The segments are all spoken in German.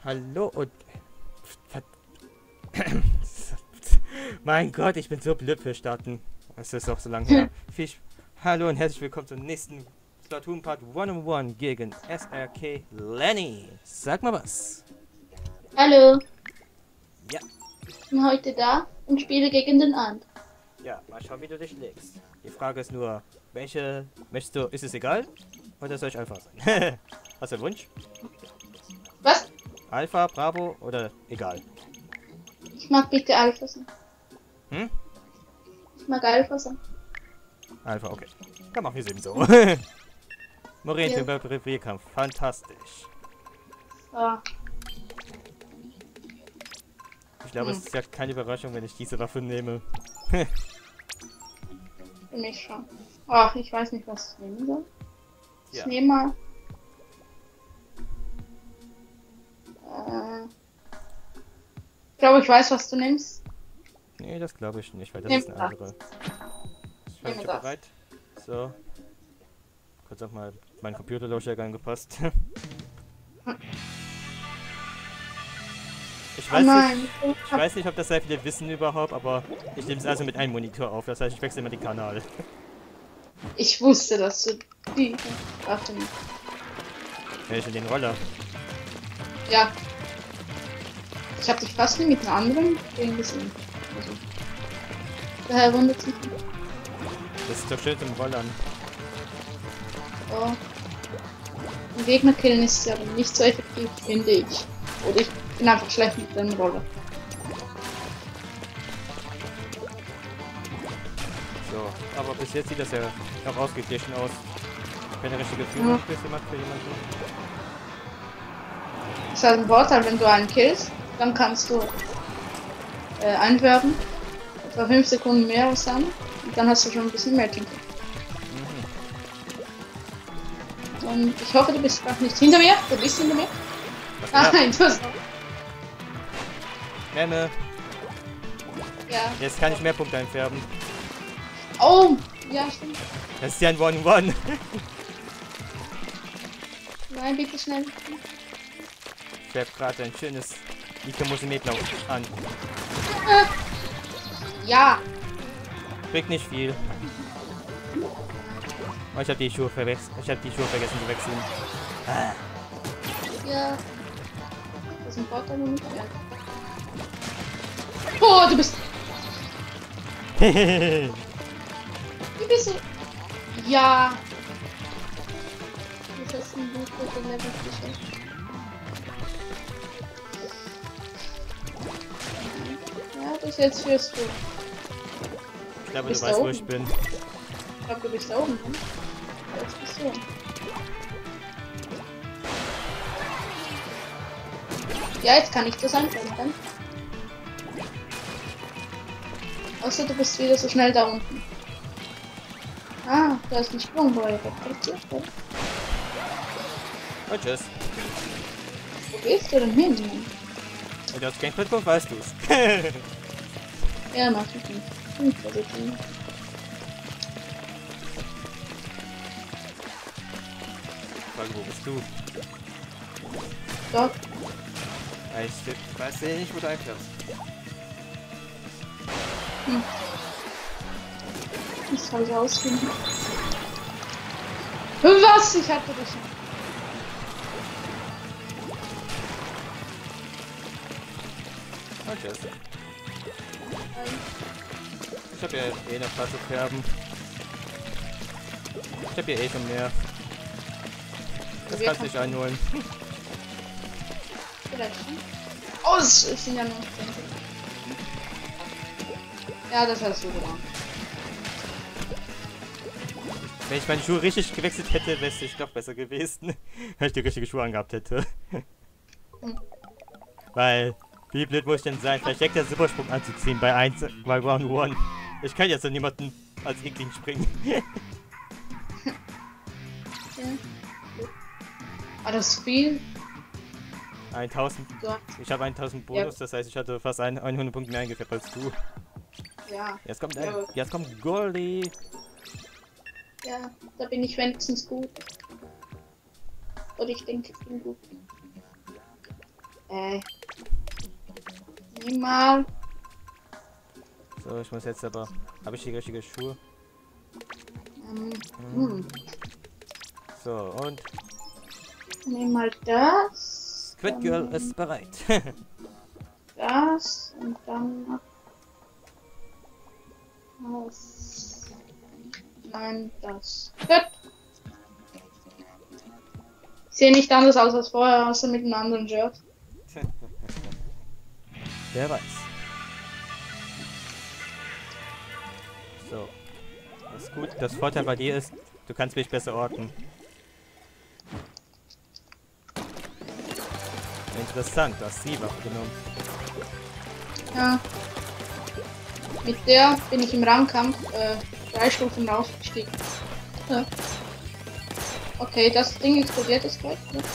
Hallo und... Mein Gott, ich bin so blöd für Starten. Es ist auch so lange her. Hallo und herzlich willkommen zum nächsten Splatoon Part 101 gegen SRK Lenny. Sag mal was. Hallo, Ja, ich bin heute da und spiele gegen den And. ja, mal schauen, wie du dich legst. Die Frage ist nur, welche möchtest du, ist es egal? Oder soll ich Alpha sein? Hast du einen Wunsch? Was? Alpha, Bravo oder egal? Ich mag bitte Alpha sein. Hm? Ich mag Alpha sein. Alpha, okay. Dann machen wir es eben so. Marientyp Ja. Revierkampf, fantastisch. So. Ich glaube, es ist ja keine Überraschung, wenn ich diese Waffe nehme. Für mich schon. Ach, ich weiß nicht, was ich nehmen soll. Ich Ja. nehme mal. Ich glaube, ich weiß, was du nimmst. Nee, das glaube ich nicht, weil das Nimm ist eine das. andere. Ich Nimm bin das. bereit. So. Kurz auch mal mein Computerlaufwerk angepasst. Ich Oh weiß, nein. nicht, ich weiß nicht, ob das sehr viele wissen überhaupt, aber ich nehme es also mit einem Monitor auf. Das heißt, ich wechsle immer die Kanäle. Ich wusste, dass du die Waffe nimmst. Welche den Roller? Ja. Ich habe dich fast nie mit einer anderen gesehen. Also, daher wundert es mich nicht. Das ist doch schön zum Rollern. Oh. Im Gegner killen ist ja aber nicht so effektiv, finde ich. Oder ich bin einfach schlecht mit dem Roller. So, aber bis jetzt sieht das ja noch ausgeglichen aus. Keine richtige Führung für jemanden. Das ist halt ein Vorteil, wenn du einen killst, dann kannst du einwerben. Etwa 5 Sekunden mehr als dann. Und dann hast du schon ein bisschen mehr Tinte. Und ich hoffe, du bist auch nicht hinter mir. Du bist hinter mir. Ah, nein, du hast... Nenne. Ja. Jetzt kann ich mehr Punkte einfärben. Oh! Ja, stimmt. Das ist ja ein 1-1. Nein, bitte schnell. Ich habe gerade ein schönes Nikomosimeblau an. Ja! Bringt nicht viel. Oh, ich habe die Schuhe vergessen. Zu wechseln. Ja. Das ist ein Vorteil und nicht mehr. Oh, du bist... Wie bist du? Ja. Das ist ein guter Level geschafft. Ja, bis jetzt führst du. Ich glaube, du Bist weißt, da wo ich oben? bin. Ich glaube, du bist da oben. Ne? Jetzt bist du. Ja, jetzt kann ich das einblenden. Außer du bist wieder so schnell da unten. Ah, da ist ein Sprung, wo er repräsentiert wird. Und tschüss. Wo gehst du denn hin? Wenn du aufs Gamepad kommst, weißt du's. Ja, mach ich nicht. Frage, wo bist du? Dort. Ich weiß ja nicht, wo du einfährst. Ich soll rausfinden. Was? Ich hatte dich schon. Und tschüss. Ich hab ja eh noch was zu färben. Ich hab ja eh schon mehr. Das kannst du nicht einholen. Vielleicht schon. Oh, es sind ja noch 20. Ja, das hast du getan. Wenn ich meine Schuhe richtig gewechselt hätte, wäre es nicht noch besser gewesen. Wenn ich die richtige Schuhe angehabt hätte. Weil, wie blöd muss ich denn sein, vielleicht der Supersprung anzuziehen bei Round 1. Ich kann jetzt so niemanden als Inkling springen. Ja. Ah, das viel. 1000. So. Ich habe 1000 Bonus, Ja. das heißt, ich hatte fast 100 Punkte mehr eingefärbt als du. Ja. Jetzt kommt Goldie. Ja, da bin ich wenigstens gut. Oder ich denke, ich bin gut. Nimm mal. So, ich muss jetzt aber... Habe ich die richtige Schuhe? So, und... Nimm mal das. Squid Girl ist bereit. Das und dann noch das. Nein, das. Gut. Ich sehe nicht anders aus als vorher, außer mit einem anderen Shirt. Wer weiß. So. Das ist gut. Das Vorteil bei dir ist, du kannst mich besser orten. Interessant, du hast sie Waffe genommen. Ja. Mit der bin ich im Rangkampf 3 Stufen rausgestiegen. Ja. Okay, das Ding explodiert jetzt gleich. Ja.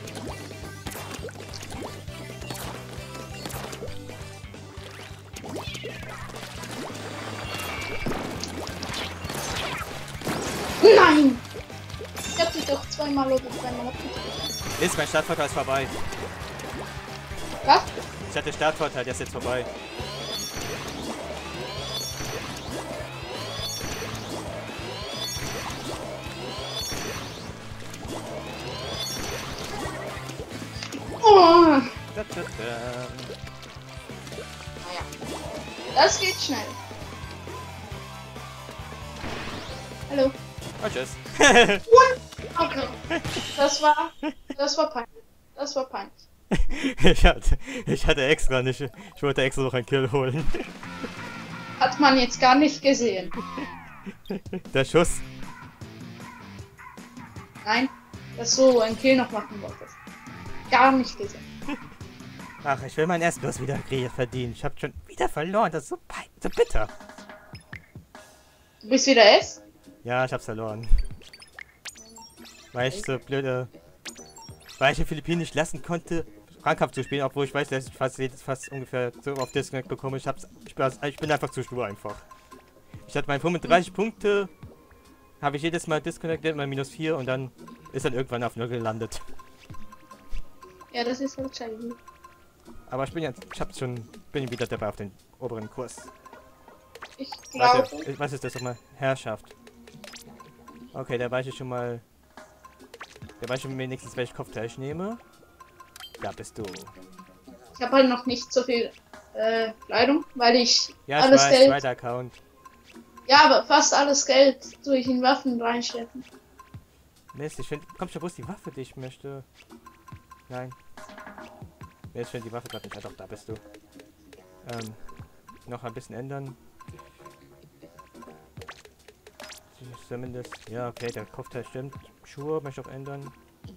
Nein! Ich hab sie doch zweimal oder dreimal abgetötet. Ist, mein Startvorteil ist vorbei. Was? Ich hatte Startvorteil, der ist jetzt vorbei. Oh! Da, da, da. Naja. Das geht schnell. Hallo. Oh, tschüss. Okay. Das war peinlich. Das war peinlich. ich hatte extra nicht. Ich wollte extra noch einen Kill holen. Hat man jetzt gar nicht gesehen. Der Schuss. Nein, dass du einen Kill noch machen wolltest. Gar nicht gesehen. Ach, ich will meinen Erstbloss wieder verdienen. Ich habe schon wieder verloren. Das ist so bitter. Du bist wieder S? Ja, ich hab's verloren. Weil ich so blöde... Weil ich den Philippinen nicht lassen konnte, Rangkampf zu spielen, obwohl ich weiß, dass ich fast ungefähr so auf Disconnect bekomme. Ich bin einfach zu stur einfach. Ich hatte meine 35 Punkte, habe ich jedes Mal disconnected, mal -4 und dann ist dann irgendwann auf 0 gelandet. Ja, das ist halt scheiße. Aber ich bin wieder dabei auf den oberen Kurs. Ich glaube... Warte, was ist das nochmal? Herrschaft. Okay, da weiß ich schon mal... Da weiß ich wenigstens, welchen Kopfteil ich nehme. Da bist du. Ich habe halt noch nicht so viel Kleidung, weil ich Ja, ich alles weiß, Geld... zweiter Account. Ja, aber fast alles Geld tue ich in Waffen reinstecken. Mist, ich finde... Komm schon, wo ist die Waffe, die ich möchte? Nein. Nee, ich finde die Waffe gerade nicht. Ah, doch, da bist du. Noch ein bisschen ändern. Zumindest. Ja, okay, der Kopfteil stimmt. Schuhe möchte ich auch ändern.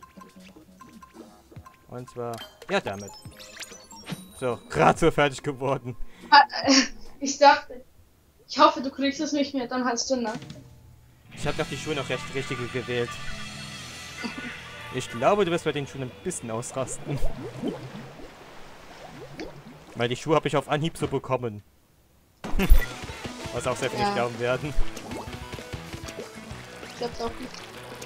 Und zwar. Ja, damit. So, gerade so fertig geworden. Ich dachte, ich hoffe, du kriegst es nicht mehr, dann hast du ne? Ich habe doch die Schuhe noch richtige gewählt. Ich glaube, du wirst bei den Schuhen ein bisschen ausrasten. Weil die Schuhe habe ich auf Anhieb so bekommen. Was auch sehr viele nicht glauben werden. Ich glaub's auch nicht.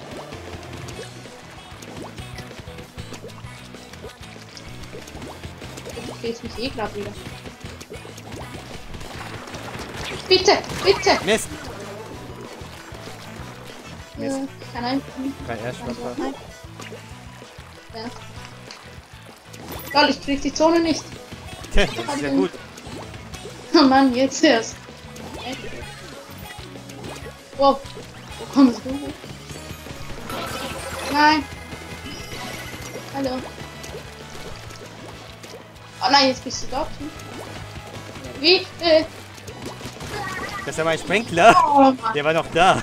Du gehst mich eh gerade wieder. Bitte, bitte! Mist! Mist. Kann ein. Kein Erstschwapper. Ja. Lol, ich krieg die Zone nicht. Tja, das ist ja gut. Oh Mann, jetzt erst. Wow. Wo kommst du? Nein. Hallo. Oh nein, jetzt bist du dort. Wie? Das ist ja mein Sprenkler. Oh Mann. Der war noch da.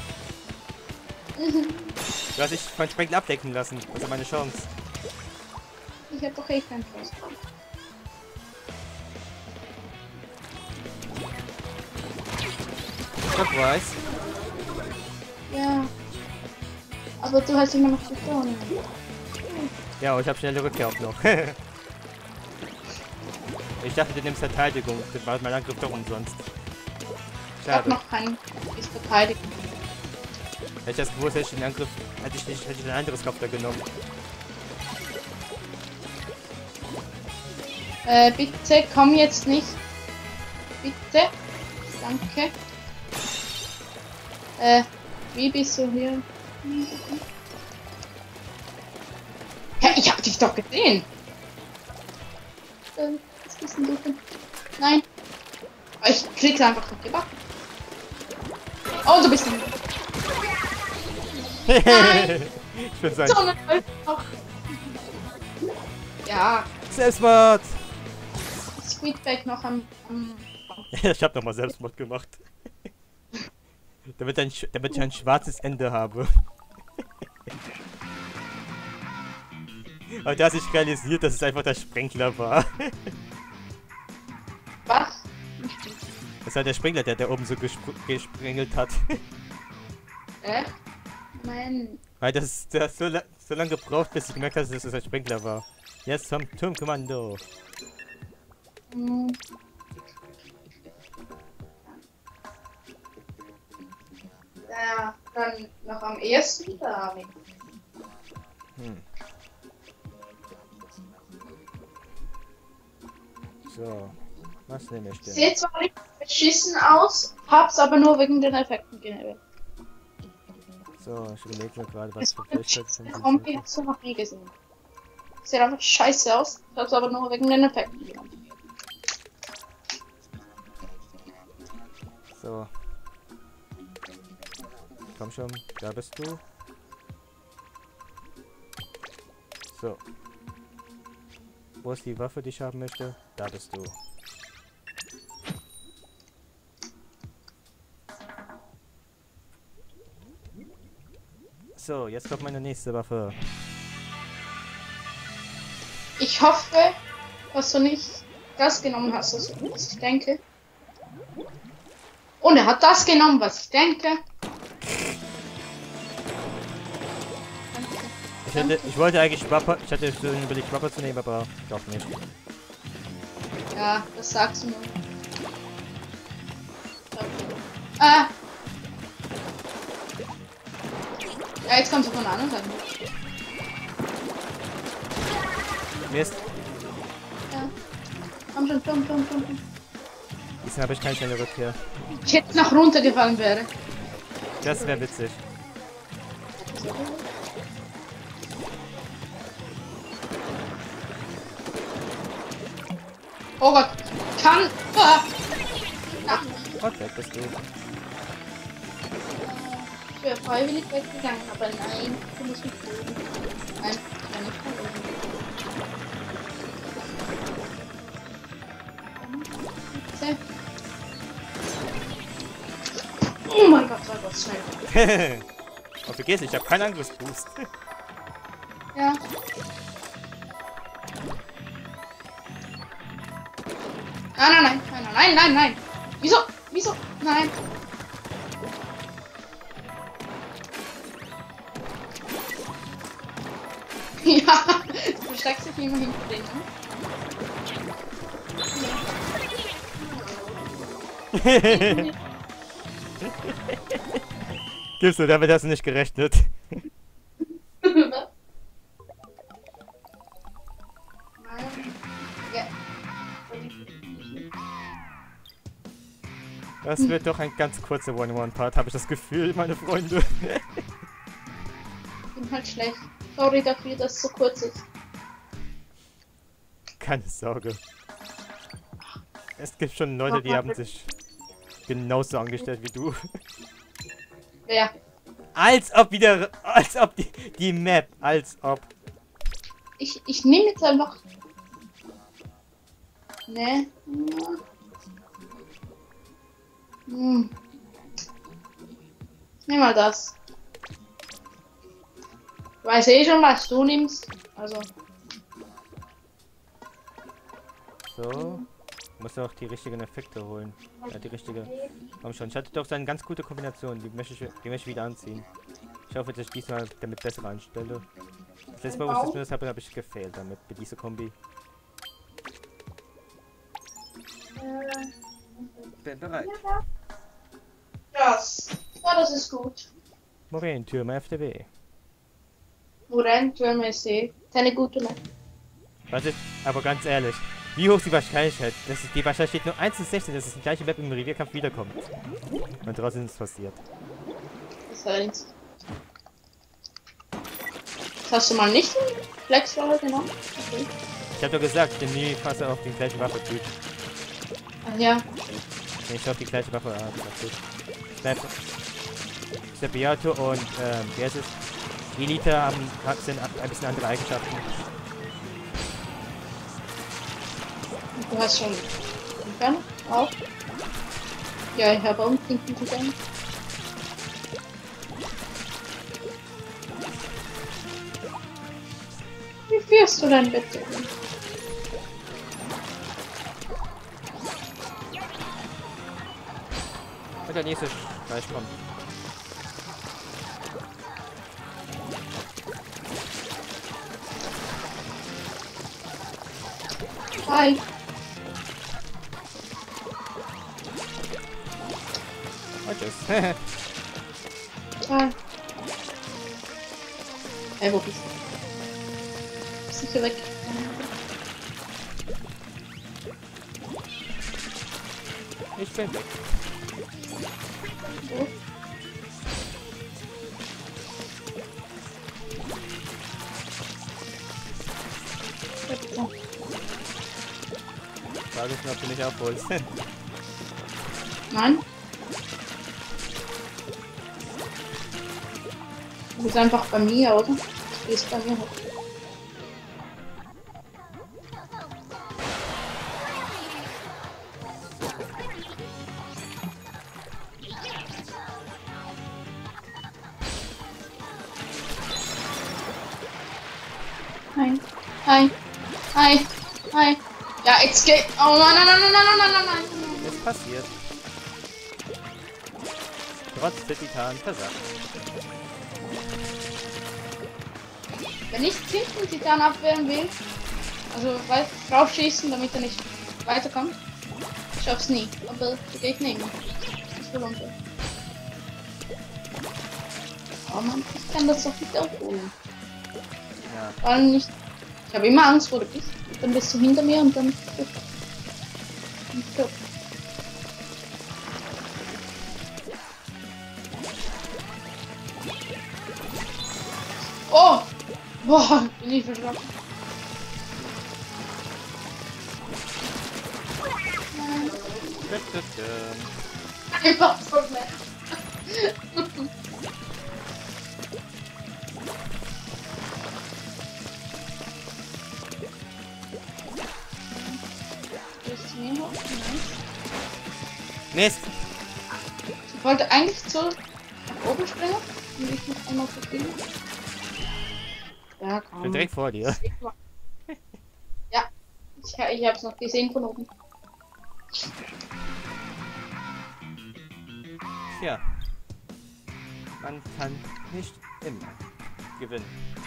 Du hast dich von Sprenkler abdecken lassen. Das ist meine Chance. Ich hab doch eh keinen Schuss. Surprise. Ja. Aber du hast immer noch die Zone. Ja, und ich habe schnelle Rückkehr auch noch. Ich dachte, du nimmst Verteidigung. Das war mein Angriff doch umsonst. Ich hab Schade. noch keinen. Ist verteidigt. Hätte ich das gewusst, hätte ich den Angriff, hätte ich ein anderes Kopfteil genommen. Bitte komm jetzt nicht. Bitte. Danke. Wie bist du hier? Ja, ich hab dich doch gesehen. Was bist denn du denn? Nein. Ich krieg's einfach nicht gebacken. Oh, du bist ein... Ich bin so ein... Ja. Selbstmord! Squidback noch am... Ich hab nochmal Selbstmord gemacht. damit ich ein schwarzes Ende habe. Aber da hat sich realisiert, dass es einfach der Sprengler war. Was? Das war der Sprengler, der oben so gesprengelt hat. Nein. Weil der hat so lange gebraucht, bis ich gemerkt habe, dass es ein Sprengler war. Jetzt zum Turmkommando. Ja, dann noch am ersten da. So, was nehme ich denn? Sieht zwar nicht beschissen aus, hab's aber nur wegen den Effekten gewählt. So, ich überlege mir gerade, was für Fähigkeiten sind. Kombi hast du noch nie gesehen. Sieht einfach scheiße aus, hab's aber nur wegen den Effekten gewählt. So. Komm schon, da bist du. So. Wo ist die Waffe, die ich haben möchte? Da bist du. So, jetzt kommt meine nächste Waffe. Ich hoffe, dass du nicht das genommen hast, was ich denke. Und er hat das genommen, was ich denke. Ich wollte eigentlich Wapper, ich hatte überlegt Wapper zu nehmen, aber doch nicht. Ja, das sagst du nur. Ja, jetzt kommst du von der anderen Seite. Mist. Ja. Komm schon, komm. Diesmal habe ich keine schnelle Rückkehr. Ich hätte noch runtergefallen wäre. Das wäre witzig. Oh Gott. Kann. Ja. Und weg bist du. Ich wäre freiwillig weggegangen, aber nein, du musst mich töten. Nein, ich kann nicht freiwillig. Oh mein Gott, war das schnell. Oh, vergiss, ich habe keinen Angriffsboost. Ja. Nein. Wieso? Nein. Ja, du versteckst dich immer hinter denen. Gibst du, damit hast du nicht gerechnet. Das wird doch ein ganz kurzer One-on-One-Part, habe ich das Gefühl, meine Freunde. Ich bin halt schlecht. Sorry dafür, dass es so kurz ist. Keine Sorge. Es gibt schon Leute, die haben sich genauso angestellt wie du. Ja. Als ob die Map, als ob. Ich nehme jetzt einfach... Ne. Ich nehme mal das. Ich weiß eh schon, was du nimmst. Also. So. Muss auch die richtigen Effekte holen. Ja, die richtige. Komm schon, ich hatte doch so eine ganz gute Kombination. Die möchte ich wieder anziehen. Ich hoffe, dass ich diesmal damit besser anstelle. Das letzte Mal, wo ich das habe ich gefehlt damit, mit dieser Kombi. Bin bereit. Ja, das ist gut. Morentürme FTW. Morentürme ist eine gute Map. Was ist, aber ganz ehrlich, Wie hoch ist die Wahrscheinlichkeit? Die Wahrscheinlichkeit steht nur 1 zu 16, dass es die gleiche Map im Revierkampf wiederkommt. Und draußen ist es passiert. Das heißt. Das hast du mal nicht einen Flexroller genommen? Okay. Ich hab doch gesagt, ich bin nie fast auf den gleichen Waffe-Typ. Ach ja. Wenn ich auf die gleiche Waffe habe, Beato und wer ist es? Elite sind ein bisschen andere Eigenschaften. Du hast schon Inferno auch. Ja, ich habe auch einen pinken Titan. Wie führst du dein Bett? Und der nächste Scheiß kommt. Hi. Und tschüss. Hi. Hey, wo bist du? Sicher weg. Ich bin weg. Wo? Frage ist nur, ob du mich aufholst. Nein. Du bist einfach bei mir, oder? Du bist bei mir. Hi. Hi. Hi. Hi. Ja, jetzt geht. Oh nein, nein, nein, nein, nein, nein, nein, nein. Ist passiert. Trotz der Titan versagt. Wenn ich hinten Titan abwehren will, also weit drauf schießen, damit er nicht weiterkommt, ich schaff's nie. Aber die Gegner immer. Ich will runter. Oh Mann, ich kann das doch nicht aufholen. Ja. Vor allem nicht. Ich habe immer Angst, wo du bist. Dann bist du hinter mir und dann. Oh! Boah, bin ich verschrocken. Einfach so nett. Mist! Ich wollte eigentlich nach oben springen und ich noch einmal verfehlen. Ja, Ich komm. bin direkt vor dir. Ja, ich hab's noch gesehen von oben. Tja. Man kann nicht immer gewinnen.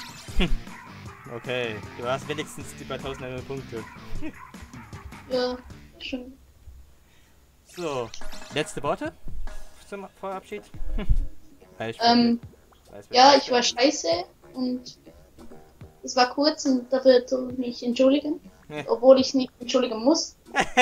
Okay, du hast wenigstens über 1100 Punkte. Ja, schön. So, letzte Worte zum Vorabschied? Ja, ich war scheiße und es war kurz und dafür du mich entschuldigen, obwohl ich nicht entschuldigen muss.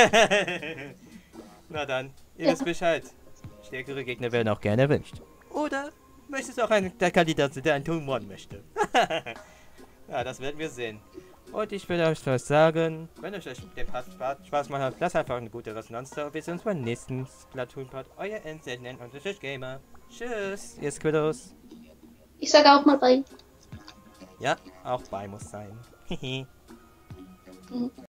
Na dann, ihr wisst Bescheid. Stärkere Gegner werden auch gerne erwünscht. Oder möchtest du auch der Kandidat sein, der einen Tumor möchte? Ja, das werden wir sehen. Und ich will euch was sagen, wenn euch der Part Spaß macht, lasst einfach eine gute Resonanz da. Wir sehen uns beim nächsten Splatoon-Part. Euer NZN_Gamer. Tschüss, ihr Squiddos. Ich sage auch mal bei. Ja, auch bei muss sein. Hehe.